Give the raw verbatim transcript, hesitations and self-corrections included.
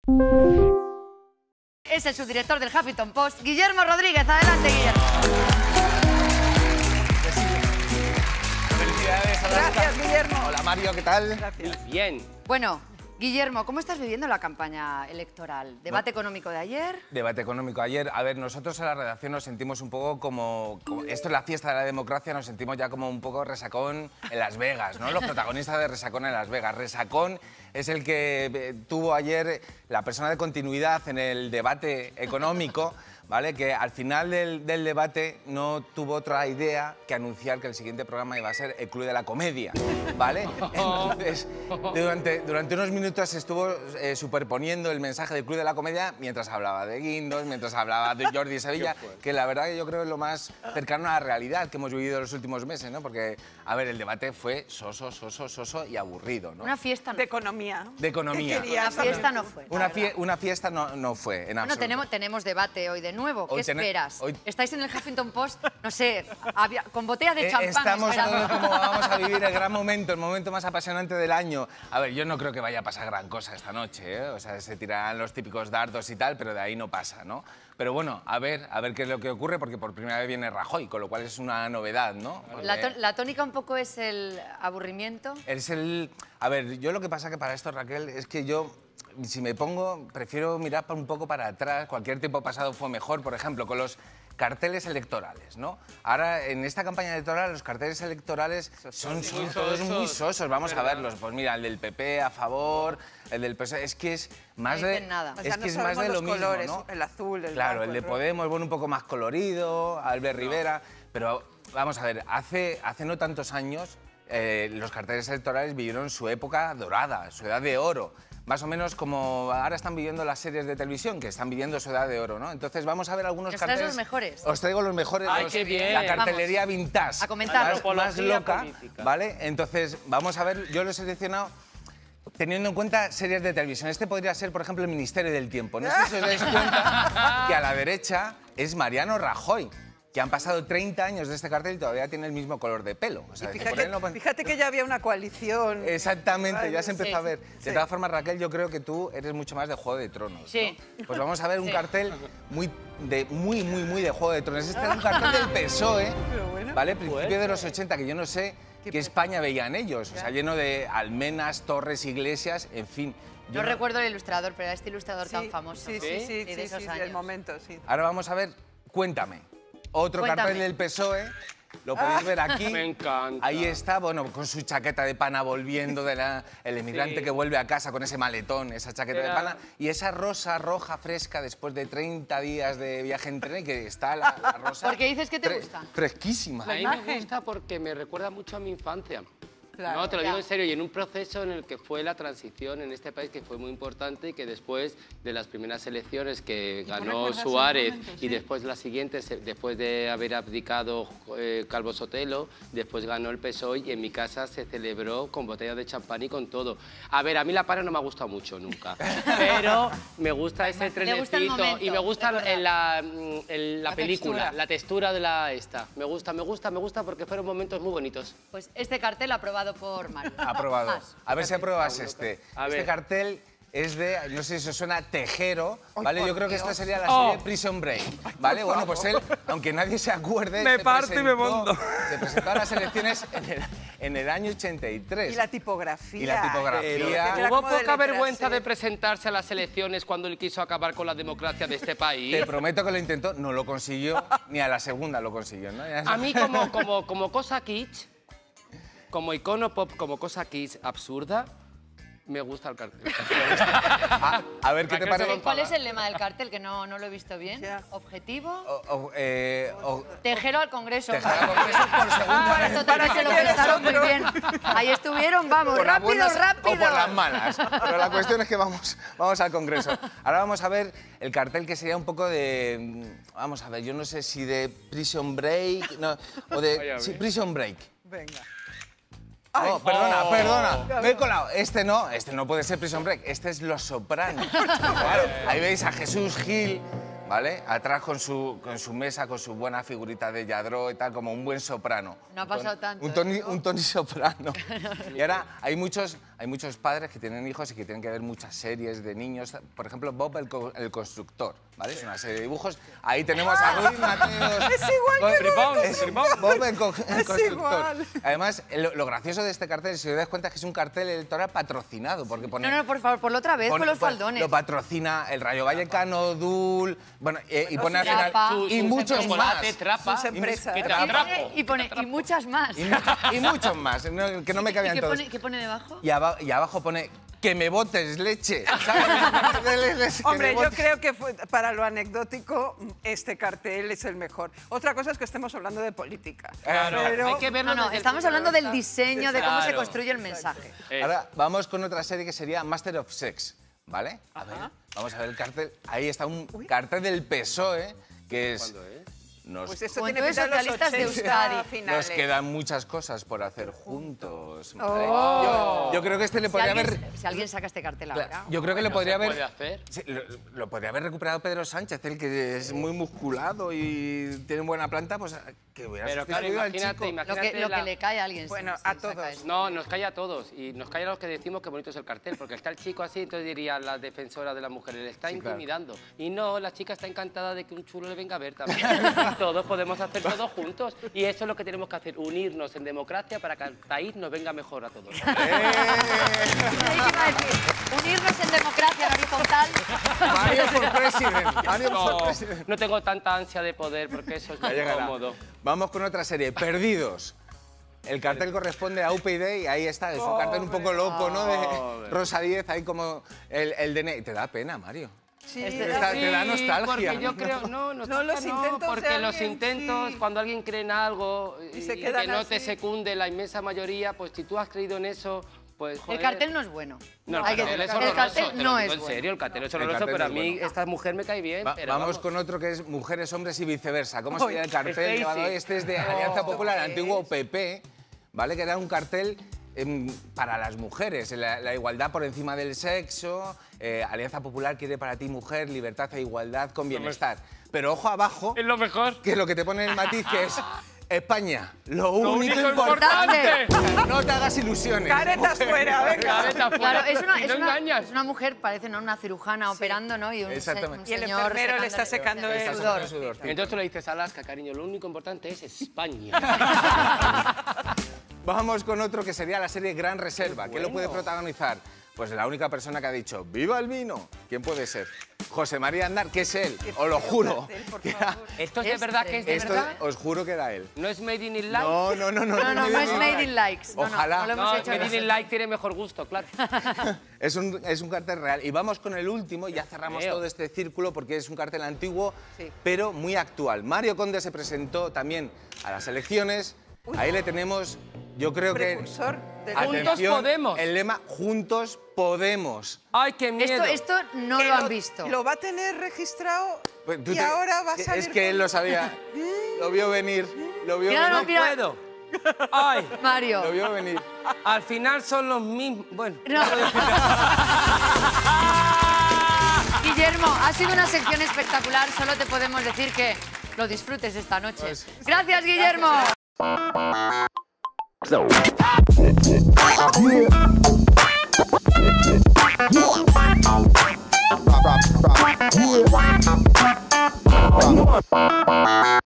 Es el subdirector del Huffington Post, Guillermo Rodríguez. Adelante, Guillermo. Felicidades. Gracias, Guillermo. Hola, Mario, ¿qué tal? Gracias. Bien. Bueno, Guillermo, ¿cómo estás viviendo la campaña electoral? ¿Debate bueno, económico de ayer? Debate económico ayer. A ver, nosotros en la redacción nos sentimos un poco como, como... Esto es la fiesta de la democracia, nos sentimos ya como un poco resacón en Las Vegas, ¿no? Los protagonistas de Resacón en Las Vegas. Resacón es el que eh, tuvo ayer la persona de continuidad en el debate económico, ¿vale? Que al final del, del debate no tuvo otra idea que anunciar que el siguiente programa iba a ser el Club de la Comedia, ¿vale? Entonces, durante, durante unos minutos estuvo eh, superponiendo el mensaje del Club de la Comedia mientras hablaba de guindos, mientras hablaba de Jordi Sevilla, que la verdad que yo creo es lo más cercano a la realidad que hemos vivido en los últimos meses, ¿no? Porque, a ver, el debate fue soso, soso, soso y aburrido, ¿no? Una fiesta no. De economía. De economía. Una fiesta no fue. Una, fie una fiesta no, no fue, en absoluto. Bueno, tenemos, tenemos debate hoy de nuevo. ¿Qué Hoy esperas? Hoy... ¿Estáis en el Huffington Post, no sé, había, con botellas de champán? Estamos esperando. como vamos a vivir el gran momento, el momento más apasionante del año. A ver, yo no creo que vaya a pasar gran cosa esta noche, ¿eh? O sea, se tirarán los típicos dardos y tal, pero de ahí no pasa, ¿no? Pero bueno, a ver, a ver qué es lo que ocurre, porque por primera vez viene Rajoy, con lo cual es una novedad, ¿no? Porque... La, la tónica un poco es el aburrimiento. Es el... A ver, yo lo que pasa que para esto, Raquel, es que yo... Si me pongo, prefiero mirar un poco para atrás. Cualquier tiempo pasado fue mejor, por ejemplo, con los carteles electorales, ¿no? Ahora, en esta campaña electoral, los carteles electorales son, son todos muy sosos. Vamos a verlos. Pues mira, el del P P a favor, el del P S O E. Es que es más no de... nada. Es que es más de lo mismo, colores, ¿no? El azul, el Claro, blanco, el de el rojo. Podemos, bueno, un poco más colorido, Albert no. Rivera, pero vamos a ver, hace, hace no tantos años eh, los carteles electorales vivieron su época dorada, su edad de oro. Más o menos como ahora están viviendo las series de televisión, que están viviendo su edad de oro, ¿no? Entonces vamos a ver algunos ¿Os carteles... traes los mejores? Os traigo los mejores. ¡Ay, los, qué bien! La cartelería Vamos, vintage. a comentarlo. Más, más loca, política. ¿vale? Entonces, vamos a ver, yo lo he seleccionado teniendo en cuenta series de televisión. Este podría ser, por ejemplo, el Ministerio del Tiempo. No sé si os dais cuenta que a la derecha es Mariano Rajoy, que han pasado treinta años de este cartel y todavía tiene el mismo color de pelo. O sea, Y fíjate, no... fíjate que ya había una coalición. Exactamente, ya se empezó sí. a ver. De Sí. todas formas, Raquel, yo creo que tú eres mucho más de Juego de Tronos, Sí. ¿no? Pues vamos a ver un Sí. cartel muy, de, muy, muy, muy de Juego de Tronos. Este es un cartel del P S O E, Pero bueno. ¿vale? Principio de los ochenta, que yo no sé qué España veían ellos. O sea, lleno de almenas, torres, iglesias, en fin. No, no recuerdo el ilustrador, pero era este ilustrador Sí, tan famoso. Sí, sí, sí, Sí, de sí, esos sí, años. del momento, sí. Ahora vamos a ver, cuéntame. Otro Cuéntame. cartel del P S O E, lo podéis ver aquí. Me encanta. Ahí está, bueno, con su chaqueta de pana volviendo, de la, el emigrante Sí. que vuelve a casa con ese maletón, esa chaqueta Era- de pana, y esa rosa roja fresca después de treinta días de viaje en tren, que está la, la rosa... ¿Por qué dices que te fre- gusta? Fresquísima. A mí me imagen. gusta porque me recuerda mucho a mi infancia. Claro, no, te lo ya. digo en serio, y en un proceso en el que fue la transición en este país que fue muy importante y que después de las primeras elecciones que tú ganó recuerdas ese Suárez momento, y sí. después las siguientes, eh, después de haber abdicado eh, Calvo Sotelo, después ganó el P S O E y en mi casa se celebró con botella de champán y con todo. A ver, a mí la para no me ha gustado mucho nunca, pero me gusta ese Me gusta el trenecito momento, y me gusta es verdad. en la, mm, en la La película, textura. la textura de la esta. Me gusta, me gusta, me gusta porque fueron momentos muy bonitos. Pues este cartel aprobado por Mario. Aprobado. Más. A ver si apruebas este. A Este ver. cartel es de, no sé si os suena, Tejero, ¿vale? por Yo creo que Dios. esta sería la Oh. serie Prison Break, ¿vale? Bueno, pues él, aunque nadie se acuerde, Me se parto y me presentó- mondo. Se presentó a las elecciones en el, en el año ochenta y tres. Y la tipografía. Y la tipografía. Pero era Hubo como de poca letras, vergüenza ¿eh? de presentarse a las elecciones cuando él quiso acabar con la democracia de este país. Te prometo que lo intentó, no lo consiguió, ni a la segunda lo consiguió, ¿no? Ya- A mí como, como, como cosa kitsch, como icono pop, como cosa kitsch absurda, me gusta el cartel. a, a ver qué te Raquel se parece. va a ¿Cuál es el lema del cartel? Que no, no lo he visto bien. Ya. ¿Objetivo? O- o- eh, o- Tejero al Congreso. Tejero al Congreso por segunda Ah, vez. esto también se lo pensaron muy bien. Ahí estuvieron, vamos, por las rápido, buenas rápido. o por las malas. Pero la cuestión es que vamos, vamos al Congreso. Ahora vamos a ver el cartel que sería un poco de... Vamos a ver, yo no sé si de Prison Break... No, o de... Sí, Prison Break. Venga. Oh, perdona, Oh. perdona. Me he colado. Este no, este no puede ser Prison Break. Este es Los Sopranos. Claro, ahí veis a Jesús Gil, ¿vale? Atrás con su, con su mesa, con su buena figurita de Lladró y tal, como un buen soprano. No ha pasado tanto, Un Tony, ¿eh? un Tony Soprano. Y ahora hay muchos, hay muchos padres que tienen hijos y que tienen que ver muchas series de niños. Por ejemplo, Bob el, co el constructor, ¿vale? Es una serie de dibujos. Ahí tenemos a Ruiz Mateos. Es igual que Bob, Bob, es Bob el, co el es constructor. igual. Además, lo, lo gracioso de este cartel, si os dais cuenta, es que es un cartel electoral patrocinado, porque pone... No, no, por favor, ponlo otra vez, pone- con los pone- faldones. Lo patrocina el Rayo Vallecano, Dul, bueno, eh, y pone al final... Trapa, y sus muchos empresas. más. Trapa. Sus empresas. Que Y tra- trapo. pone, y, pone, y muchas más. Y, mu- y muchos más, no- que no me ¿Y cabían qué todos. pone, qué pone debajo? Y, aba- y abajo pone que me botes leche. ¿Sabes? Que Hombre, me yo botes. creo que fue- para lo anecdótico este cartel es el mejor. Otra cosa es que estemos hablando de política. Claro. Pero Hay que verlo No, no, desde el estamos punto de hablando del vista- diseño, de cómo se Claro. construye el mensaje. Eh, Ahora vamos con otra serie que sería Master of Sex, ¿vale? A ver, vamos a ver el cartel. Ahí está un cartel del P S O E, que es... ¿Cuándo es? Nos, pues esto Juventudes tiene pinta de los Socialistas de ochenta Euskadi. finales. nos quedan muchas cosas por hacer juntos. ¿vale? Oh. Yo, yo creo que este le Si podría alguien, haber... si alguien saca este cartel ahora. Claro, yo creo que le No podría se haber... puede hacer. Sí, lo, lo podría haber recuperado Pedro Sánchez, el que es muy musculado y tiene buena planta, pues que hubiera Pero claro, sustituido al imagínate, chico. Lo imagínate que, lo la- que le cae a alguien. si- Bueno, si a saca todos. esto. No, nos calla a todos y nos calla a los que decimos que bonito es el cartel, porque está el chico así, entonces diría la defensora de las mujeres, le está Sí, claro. intimidando. Y no, la chica está encantada de que un chulo le venga a ver también. Todos podemos hacer todo juntos y eso es lo que tenemos que hacer, unirnos en democracia para que el país nos venga mejor a todos. Ahí te iba a decir, unirnos en democracia en horizontal. Mario for President. Mario for No, President. no tengo tanta ansia de poder porque eso es Ya muy llegará. cómodo. Vamos con otra serie, Perdidos. El cartel corresponde a U P YD y ahí está, es un cartel un poco loco, ¿no? De Pobre. Rosa Díez, ahí como el, el D N I. Te da pena, Mario. Sí, Este- Te da- te da nostalgia. Porque yo creo, no, nostalgia No, los intentos de porque los alguien, intentos, sí. cuando alguien cree en algo y, Y se y quedan que no te así. secunde la inmensa mayoría, pues si tú has creído en eso, pues joder. El cartel no es bueno. No, el Hay que cartel es decirlo. El horroroso, cartel te no lo es digo en bueno. serio, el cartel es El horroroso, cartel pero a es mí bueno. esta mujer me cae bien, Va- pero vamos con otro que es Mujeres, Hombres y Viceversa. ¿Cómo Ay, sería el cartel Stacy. llevado hoy? Este es de Alianza Popular, el antiguo P P, ¿vale? Que era un cartel em, para las mujeres, la, la igualdad por encima del sexo, eh, Alianza Popular quiere para ti mujer, libertad e igualdad con bienestar. Pero ojo abajo, es lo mejor. que es lo que te pone en el matiz, que es España, lo único, único importante. No te hagas ilusiones. Caretas fuera, venga. Careta fuera. Claro, es una, Y es, no una, engañas. es una mujer, parece, ¿no? Una cirujana operando, ¿no? Y un, se- Exactamente. un Y el señor enfermero le está secándole secando el el sudor. sudor. Entonces tú le dices, Alaska, cariño, lo único importante es España. Vamos con otro que sería la serie Gran Reserva. ¿Quién lo puede protagonizar? Pues la única persona que ha dicho ¡viva el vino! ¿Quién puede ser? José María Aznar, que es él, os lo juro. cartel, por Que era- favor. ¿Esto es de Este. verdad que es de Esto verdad? os juro que era él. ¿No es Made in Light? No, no, no, no. No, no, no es Made Made in Likes. No, no, Ojalá. no lo hemos No, hecho Made in nosotros. Light tiene mejor gusto, claro. Es un, es un cartel real. Y vamos con el último, ya cerramos Veo. todo este círculo porque es un cartel antiguo, Sí. pero muy actual. Mario Conde se presentó también a las elecciones. Ahí le tenemos, yo creo que... Precursor de Juntos Atención, Podemos. el lema Juntos Podemos. ¡Ay, qué miedo! Esto, esto no que lo han visto. Lo va a tener registrado Pues tú y te- ahora va a que- salir. Es que él con- lo sabía, lo vio venir, lo vio Mira, venir. no, mira. puedo. ¡Ay! Mario. Lo vio venir. Al final son los mismos. Bueno. No. Guillermo, ha sido una sección espectacular. Solo te podemos decir que lo disfrutes esta noche. Pues- Gracias, Guillermo. Yeah.